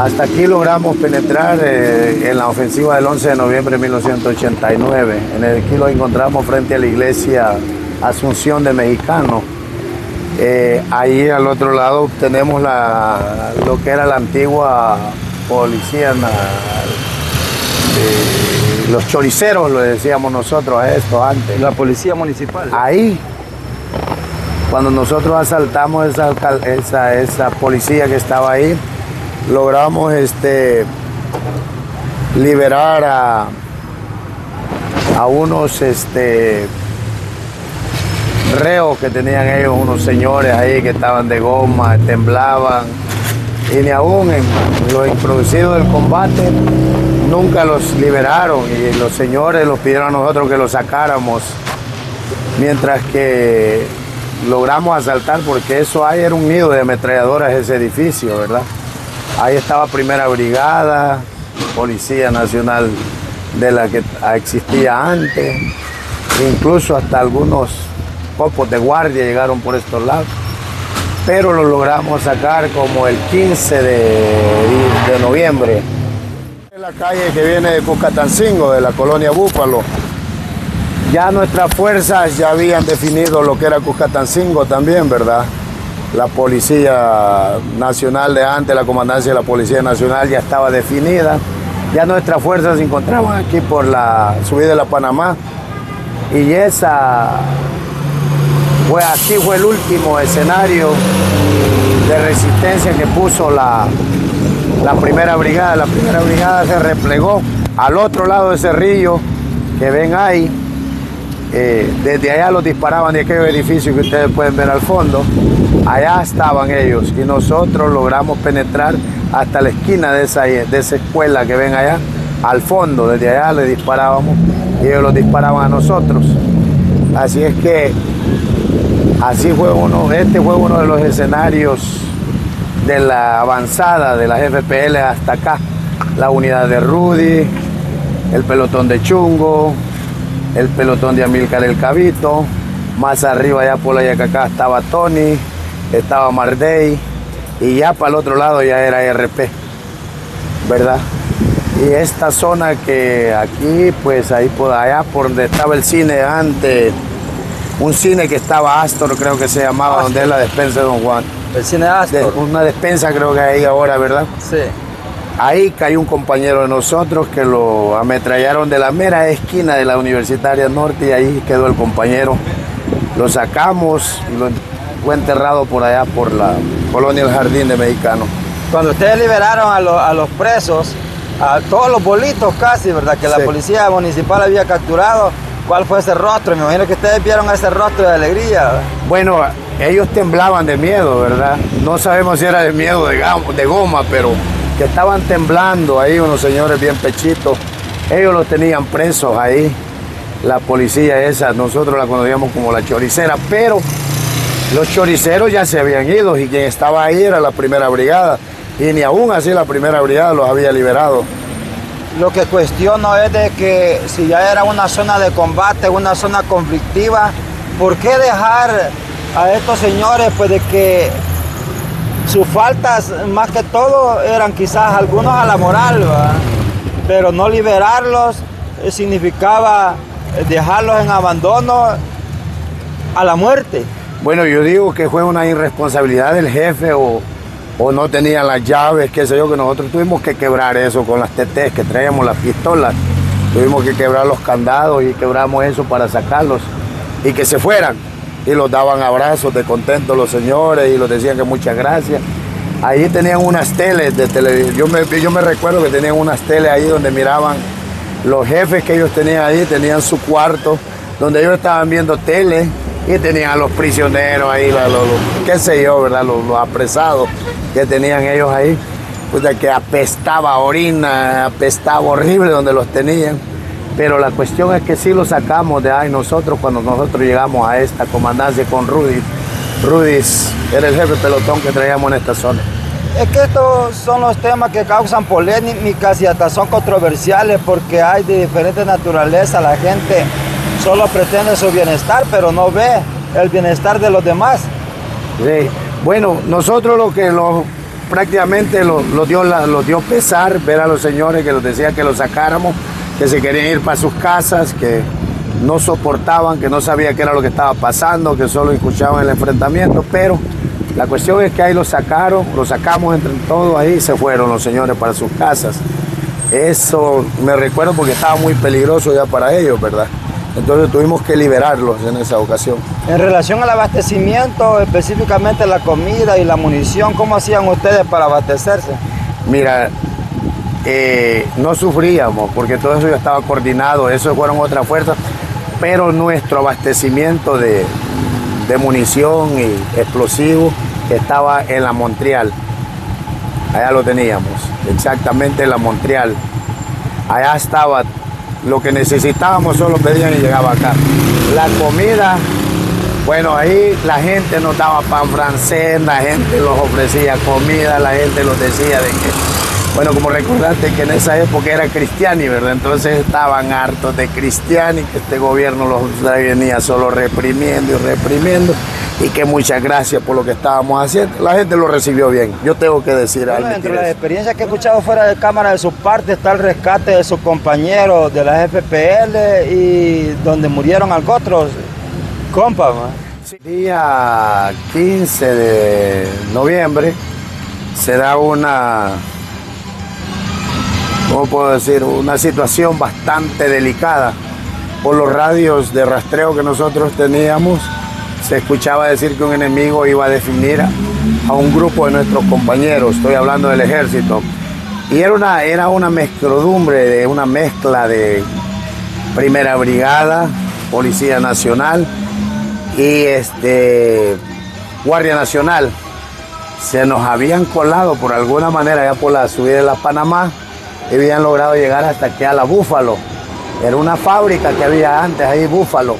Hasta aquí logramos penetrar en la ofensiva del 11 de noviembre de 1989. Aquí lo encontramos frente a la iglesia Asunción de Mexicanos. Ahí al otro lado tenemos lo que era la antigua policía, los choriceros, lo decíamos nosotros a esto antes. La policía municipal. Ahí, cuando nosotros asaltamos esa policía que estaba ahí, logramos liberar a unos reos que tenían ellos, unos señores ahí que estaban de goma, temblaban, y ni aún en lo introducido del combate nunca los liberaron, y los señores nos pidieron a nosotros que los sacáramos, mientras que logramos asaltar, porque eso ahí era un nido de ametralladoras, ese edificio, ¿verdad? Ahí estaba Primera Brigada, Policía Nacional de la que existía antes, incluso hasta algunos copos de guardia llegaron por estos lados, pero lo logramos sacar como el 15 de noviembre. En la calle que viene de Cuscatancingo, de la colonia Búfalo, ya nuestras fuerzas ya habían definido lo que era Cuscatancingo también, ¿verdad? La Policía Nacional de antes, la Comandancia de la Policía Nacional ya estaba definida. Ya nuestras fuerzas se encontraban aquí por la subida de la Panamá, y aquí fue el último escenario de resistencia que puso la Primera Brigada. La Primera Brigada se replegó al otro lado de Cerrillo, que ven ahí. Desde allá los disparaban de aquellos edificios que ustedes pueden ver al fondo. Allá estaban ellos, y nosotros logramos penetrar hasta la esquina de esa escuela que ven allá, al fondo. Desde allá le disparábamos y ellos los disparaban a nosotros. Así es que este fue uno de los escenarios de la avanzada de las FPL hasta acá. La unidad de Rudy, el pelotón de Chungo, el pelotón de Amílcar el Cabito, más arriba allá por la Yacacá estaba Tony, estaba Mardey, y ya para el otro lado ya era RP, ¿verdad? Y esta zona que aquí, pues ahí por allá por donde estaba el cine antes, un cine que estaba Astor, creo que se llamaba, Astor, donde es la despensa de Don Juan. El cine Astor. Una despensa creo que hay ahí ahora, ¿verdad? Sí. Ahí cayó un compañero de nosotros que lo ametrallaron de la mera esquina de la Universitaria Norte, y ahí quedó el compañero. Lo sacamos y fue enterrado por allá por la colonia El Jardín de Mexicanos. Cuando ustedes liberaron a los presos, a todos los bolitos casi, ¿verdad? Que la policía municipal había capturado, ¿cuál fue ese rostro? Me imagino que ustedes vieron ese rostro de alegría, ¿verdad? Bueno, ellos temblaban de miedo, ¿verdad? No sabemos si era de miedo de goma, pero que estaban temblando ahí unos señores bien pechitos. Ellos los tenían presos ahí, la policía esa, nosotros la conocíamos como la choricera, pero los choriceros ya se habían ido, y quien estaba ahí era la Primera Brigada, y ni aún así la Primera Brigada los había liberado. Lo que cuestiono es de que si ya era una zona de combate, una zona conflictiva, ¿por qué dejar a estos señores, pues, de que sus faltas más que todo eran quizás algunos a la moral, ¿verdad? Pero no liberarlos significaba dejarlos en abandono a la muerte? Bueno, yo digo que fue una irresponsabilidad del jefe, o no tenían las llaves, qué sé yo, que nosotros tuvimos que quebrar eso con las TTs que traíamos, las pistolas. Tuvimos que quebrar los candados y quebramos eso para sacarlos y que se fueran. Y los daban abrazos de contentos los señores y los decían que muchas gracias. Ahí tenían unas teles de televisión. Yo me recuerdo que tenían unas teles ahí donde miraban los jefes que ellos tenían ahí, tenían su cuarto donde ellos estaban viendo tele, y tenían a los prisioneros ahí, qué sé yo, ¿verdad? Los apresados que tenían ellos ahí, pues de que apestaba orina, apestaba horrible donde los tenían. Pero la cuestión es que sí los sacamos de ahí nosotros cuando nosotros llegamos a esta comandancia con Rudy. Rudy era el jefe pelotón que traíamos en esta zona. Es que estos son los temas que causan polémicas y hasta son controversiales, porque hay de diferente naturaleza. La gente solo pretende su bienestar, pero no ve el bienestar de los demás. Sí. Bueno, nosotros lo que prácticamente los dio pesar ver a los señores que los decía que los sacáramos, que se querían ir para sus casas, que no soportaban, que no sabía qué era lo que estaba pasando, que solo escuchaban el enfrentamiento, pero la cuestión es que ahí los sacamos entre todos ahí y se fueron los señores para sus casas. Eso me recuerdo porque estaba muy peligroso ya para ellos, ¿verdad? Entonces tuvimos que liberarlos en esa ocasión. En relación al abastecimiento, específicamente la comida y la munición, ¿cómo hacían ustedes para abastecerse? Mira, no sufríamos porque todo eso ya estaba coordinado, eso fueron otras fuerzas, pero nuestro abastecimiento de munición y explosivos estaba en la Montreal. Allá lo teníamos, exactamente en la Montreal. Allá estaba lo que necesitábamos, solo pedían y llegaba acá. La comida, bueno, ahí la gente nos daba pan francés, la gente los ofrecía comida, la gente los decía de que, bueno, como recordaste que en esa época era Cristiani, ¿verdad? Entonces estaban hartos de Cristiani, que este gobierno los venía solo reprimiendo y reprimiendo, y que muchas gracias por lo que estábamos haciendo. La gente lo recibió bien, yo tengo que decir algo. Bueno, entre las experiencias que he escuchado fuera de cámara de su parte está el rescate de sus compañeros de la FPL y donde murieron otros compas, ¿no? Sí. Día 15 de noviembre se da una, ¿cómo puedo decir? Una situación bastante delicada. Por los radios de rastreo que nosotros teníamos, se escuchaba decir que un enemigo iba a definir a un grupo de nuestros compañeros, estoy hablando del ejército, y era una mezcladumbre, una mezcla de Primera Brigada, Policía Nacional y Guardia Nacional. Se nos habían colado por alguna manera ya por la subida de la Panamá y habían logrado llegar hasta aquí a la Búfalo. Era una fábrica que había antes ahí, Búfalo.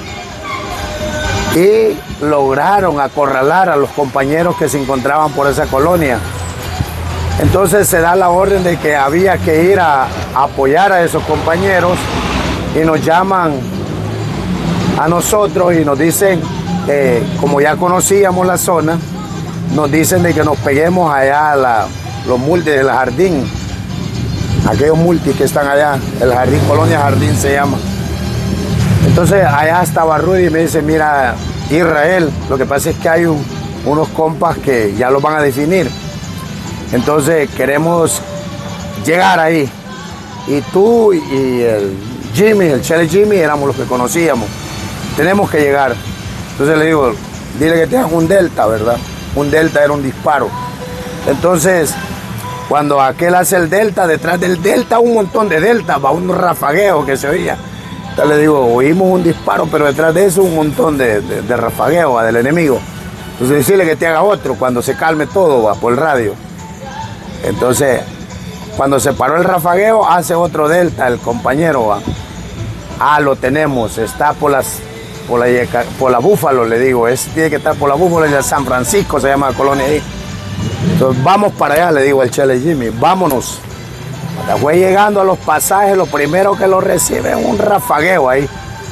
Y lograron acorralar a los compañeros que se encontraban por esa colonia. Entonces se da la orden de que había que ir a apoyar a esos compañeros y nos llaman a nosotros y nos dicen, como ya conocíamos la zona, nos dicen de que nos peguemos allá a los multis del jardín, aquellos multis que están allá, el jardín, Colonia Jardín se llama. Entonces allá estaba Rudy y me dice, mira Israel, lo que pasa es que hay unos compas que ya los van a definir. Entonces queremos llegar ahí. Y tú y el Jimmy, el Chele Jimmy, éramos los que conocíamos. Tenemos que llegar. Entonces le digo, dile que tengas un delta, ¿verdad? Un delta era un disparo. Entonces, cuando aquel hace el delta, detrás del delta un montón de deltas, va un rafagueo que se oía. Entonces le digo, oímos un disparo, pero detrás de eso un montón de rafagueo del enemigo. Entonces decirle que te haga otro cuando se calme todo, va, por el radio. Entonces, cuando se paró el rafagueo, hace otro delta el compañero, va. Ah, lo tenemos, está por la Búfalo, le digo, tiene que estar por la Búfalo y la San Francisco, se llama la colonia ahí. Entonces vamos para allá, le digo al Chele Jimmy, vámonos. Cuando fue llegando a los pasajes, lo primero que lo recibe es un rafagueo ahí.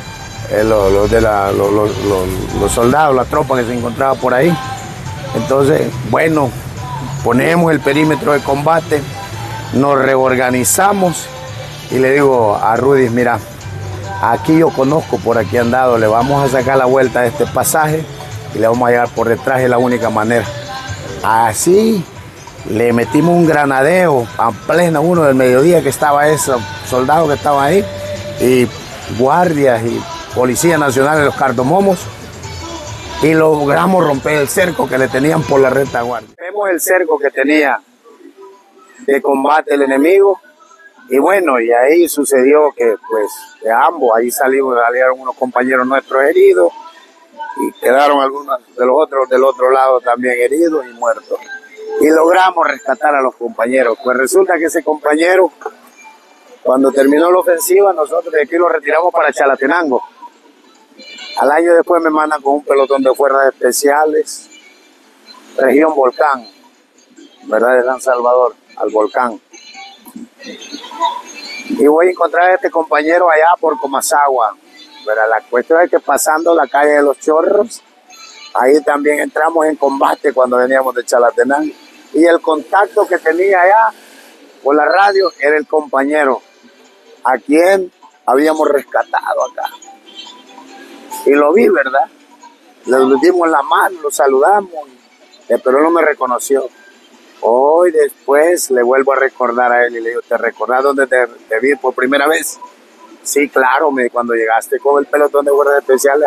Los soldados, la tropa que se encontraba por ahí. Entonces, bueno, ponemos el perímetro de combate, nos reorganizamos y le digo a Rudy, mira, aquí yo conozco, por aquí han dado, le vamos a sacar la vuelta a este pasaje y le vamos a llegar por detrás, es la única manera. Así le metimos un granadeo a pleno uno del mediodía que estaba ese soldado que estaba ahí y guardias y Policía Nacional de los cardomomos y logramos romper el cerco que le tenían por la retaguardia. Vemos el cerco que tenía de combate el enemigo y bueno, y ahí sucedió que pues de ambos, ahí salieron unos compañeros nuestros heridos y quedaron algunos de los otros del otro lado también heridos y muertos. Y logramos rescatar a los compañeros. Pues resulta que ese compañero, cuando terminó la ofensiva, nosotros de aquí lo retiramos para Chalatenango. Al año después me mandan con un pelotón de fuerzas especiales, región Volcán, ¿verdad? De San Salvador, al Volcán. Y voy a encontrar a este compañero allá por Comasagua, ¿verdad? La cuestión es que pasando la calle de los Chorros, ahí también entramos en combate cuando veníamos de Chalatenango. Y el contacto que tenía allá por la radio era el compañero a quien habíamos rescatado acá. Y lo vi, ¿verdad? Le dimos la mano, lo saludamos, pero no me reconoció. Hoy después le vuelvo a recordar a él y le digo, ¿te recordás dónde te vi por primera vez? Sí, claro, cuando llegaste con el pelotón de guardias especiales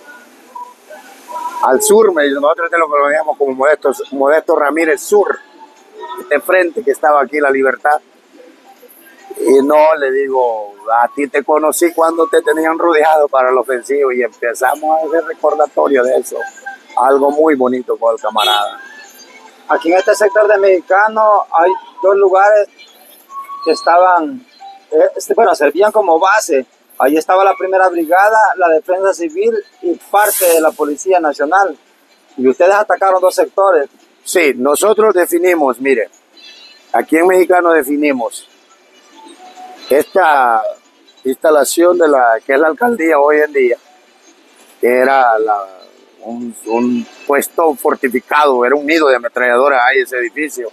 al sur, nosotros te lo conocíamos como Modesto Ramírez Sur, de frente que estaba aquí La Libertad. Y no, le digo, a ti te conocí cuando te tenían rodeado para el ofensivo y empezamos a hacer recordatorio de eso. Algo muy bonito con el camarada. Aquí en este sector de Mexicano hay dos lugares que estaban, servían como base. Ahí estaba la primera brigada, la defensa civil y parte de la Policía Nacional. Y ustedes atacaron dos sectores. Sí, nosotros definimos, mire, aquí en Mexicano definimos esta instalación de que es la alcaldía hoy en día, que era un puesto fortificado, era un nido de ametralladoras ahí ese edificio.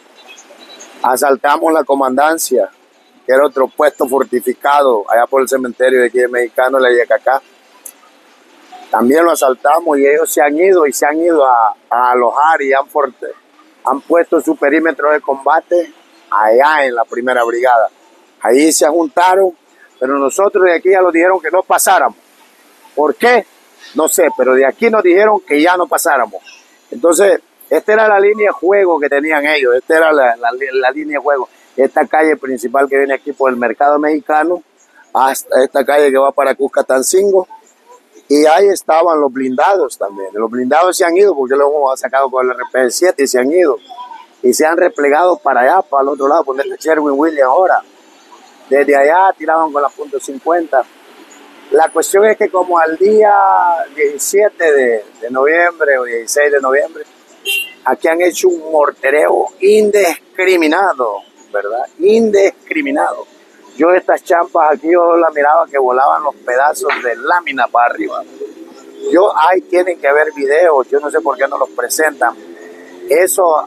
Asaltamos la comandancia, que era otro puesto fortificado allá por el cementerio de aquí de Mexicano, la Yacacá. También lo asaltamos y ellos se han ido a alojar y han puesto su perímetro de combate allá en la primera brigada. Ahí se juntaron, pero nosotros de aquí ya nos dijeron que no pasáramos. ¿Por qué? No sé, pero de aquí nos dijeron que ya no pasáramos. Entonces, esta era la línea de juego que tenían ellos, esta era la línea de juego. Esta calle principal que viene aquí por el Mercado Mexicano, hasta esta calle que va para Cuscatancingo, y ahí estaban los blindados también. Los blindados se han ido porque los hemos sacado con el RP7 y se han ido. Y se han replegado para allá, para el otro lado, ponerle Sherwin-Williams ahora. Desde allá tiraban con la .50. La cuestión es que como al día 17 de noviembre o 16 de noviembre, aquí han hecho un mortereo indiscriminado, ¿verdad? Indiscriminado. Yo estas champas aquí, yo las miraba que volaban los pedazos de lámina para arriba. Ahí tienen que ver videos, yo no sé por qué no los presentan. Eso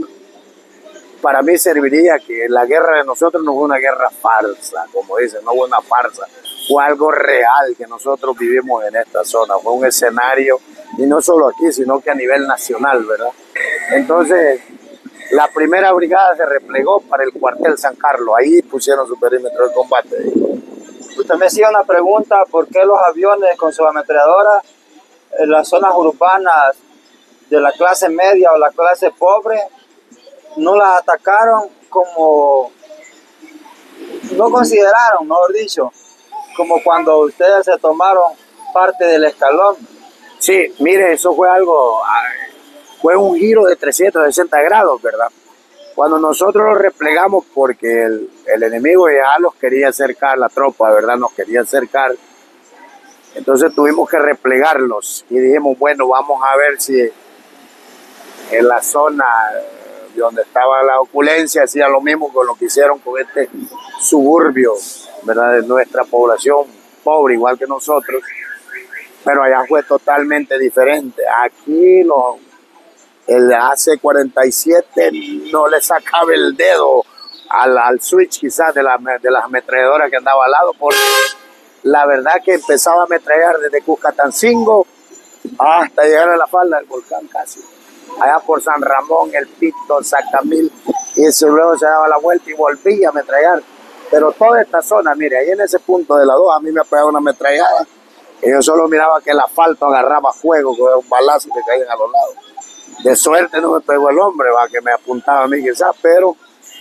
para mí serviría que la guerra de nosotros no fue una guerra farsa, como dicen, no fue una farsa. Fue algo real que nosotros vivimos en esta zona. Fue un escenario, y no solo aquí, sino que a nivel nacional, ¿verdad? Entonces, la primera brigada se replegó para el cuartel San Carlos. Ahí pusieron su perímetro de combate. Usted me hacía una pregunta, ¿por qué los aviones con sus ametralladoras en las zonas urbanas de la clase media o la clase pobre no las atacaron como, no consideraron, mejor dicho, como cuando ustedes se tomaron parte del escalón? Sí, mire, eso fue un giro de 360 grados, ¿verdad? Cuando nosotros los replegamos porque el enemigo ya los quería acercar, la tropa, ¿verdad? Nos quería acercar. Entonces tuvimos que replegarlos y dijimos, bueno, vamos a ver si en la zona donde estaba la opulencia hacía lo mismo con lo que hicieron con este suburbio, ¿verdad? De nuestra población pobre, igual que nosotros. Pero allá fue totalmente diferente. Aquí el AC-47 no le sacaba el dedo al switch quizás de las ametralladoras que andaba al lado, porque la verdad que empezaba a ametrallar desde Cuscatancingo hasta llegar a la falda del volcán casi. Allá por San Ramón, El Pito, Sacamil, y eso luego se daba la vuelta y volvía a ametrallar. Pero toda esta zona, mire, ahí en ese punto de la 2 a mí me ha pegado una ametrallada y yo solo miraba que el asfalto agarraba fuego con un balazo que caían a los lados. De suerte no me pegó el hombre, que me apuntaba a mí quizás, pero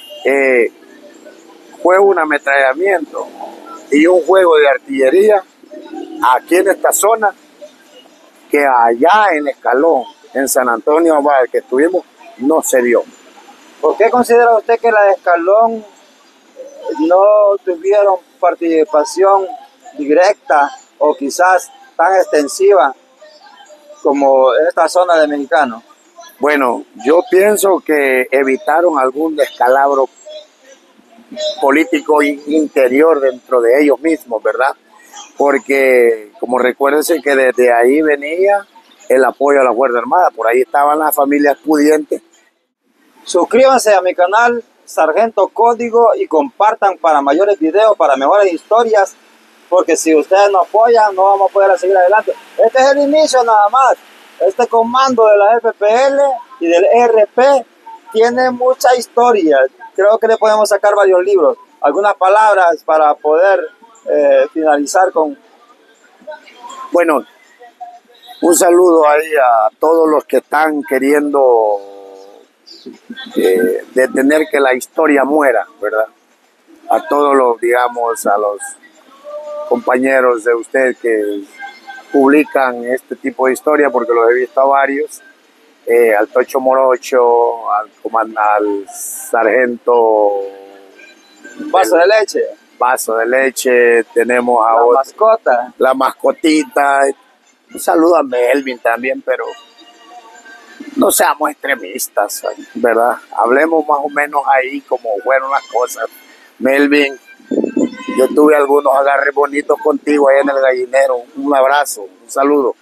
fue un ametrallamiento y un juego de artillería aquí en esta zona que allá en Escalón, en San Antonio, que estuvimos, no se dio. ¿Por qué considera usted que la de Escalón no tuvieron participación directa o quizás tan extensiva como esta zona de Mexicano? Bueno, yo pienso que evitaron algún descalabro político interior dentro de ellos mismos, ¿verdad? Porque, como recuérdense que desde ahí venía el apoyo a la Fuerza Armada, por ahí estaban las familias pudientes Suscríbanse a mi canal Sargento Código y compartan para mayores videos, para mejores historias, porque si ustedes no apoyan no vamos a poder seguir adelante. Este es el inicio nada más. Este comando de la FPL y del ERP tiene mucha historia. Creo que le podemos sacar varios libros. Algunas palabras para poder finalizar con... Bueno, un saludo ahí a todos los que están queriendo detener que la historia muera, ¿verdad? A todos los, digamos, a los compañeros de usted que publican este tipo de historia, porque los he visto a varios, al Tocho Morocho, al sargento Vaso de leche. Vaso de leche, tenemos a la mascota. La mascotita. Un saludo a Melvin también, pero no seamos extremistas, ¿verdad? Hablemos más o menos ahí como fueron las cosas. Melvin, yo tuve algunos agarres bonitos contigo ahí en el gallinero. Un abrazo, un saludo.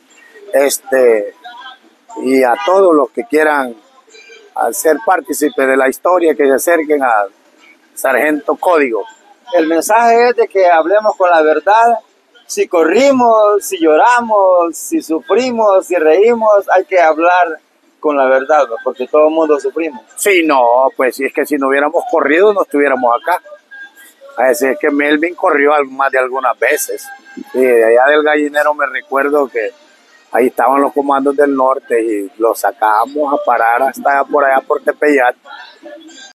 Y a todos los que quieran ser partícipes de la historia, que se acerquen a Sargento Código. El mensaje es de que hablemos con la verdad. Si corrimos, si lloramos, si sufrimos, si reímos, hay que hablar con la verdad, ¿no? Porque todo el mundo sufrimos. Sí, no, pues si es que si no hubiéramos corrido no estuviéramos acá. Así es que Melvin corrió más de algunas veces. Y de allá del gallinero me recuerdo que ahí estaban los comandos del norte y los sacábamos a parar hasta por allá por Tepeyat.